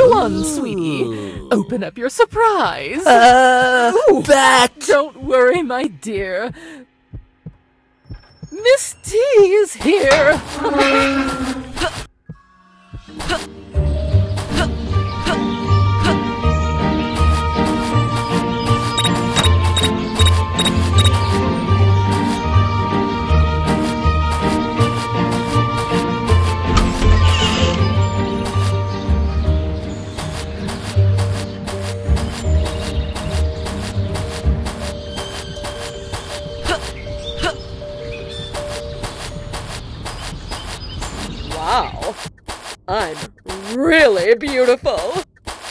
Go on, sweetie. Open up your surprise. Bat! Don't worry, my dear. Miss T is here. Wow, I'm really beautiful.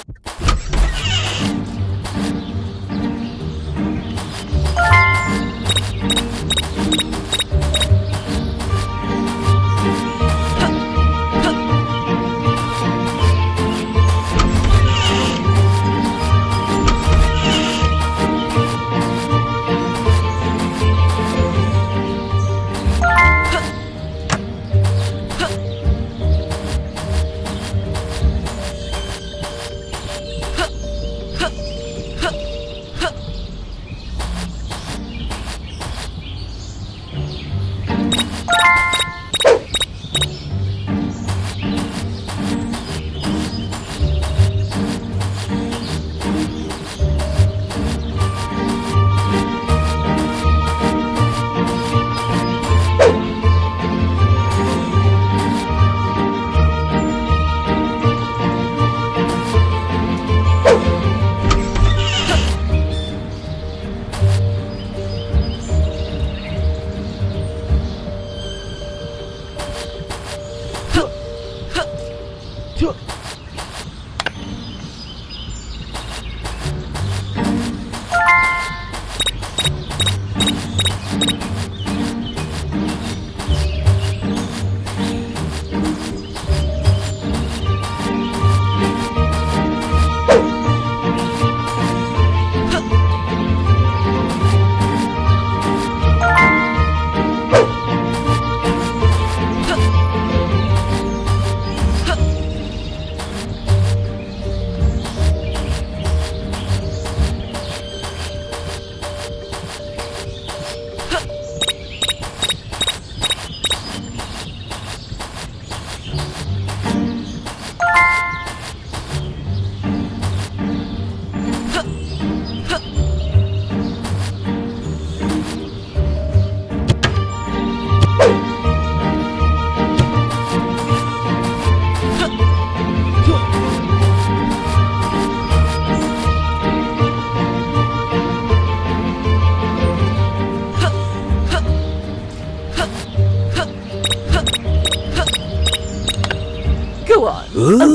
Go on.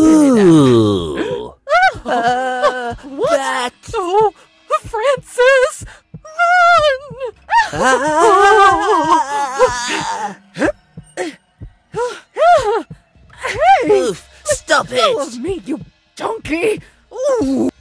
Ooh. What? Bat! Oh, Francis! Run! Hey! Oof, stop Let go it! of me, you donkey! Ooh.